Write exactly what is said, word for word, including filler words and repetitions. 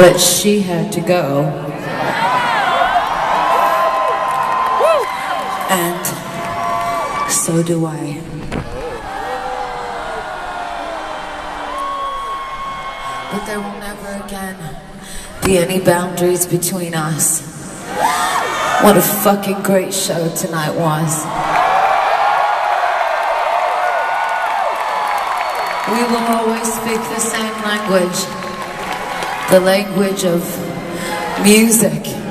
but she had to go. And so do I. But there will never again be any boundaries between us. What a fucking great show tonight was. We will always speak the same language, the language of music.